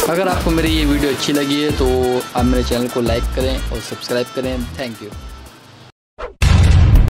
अगर आपको मेरी ये वीडियो अच्छी लगी है तो आप मेरे चैनल को लाइक करें और सब्सक्राइब करें। Thank you.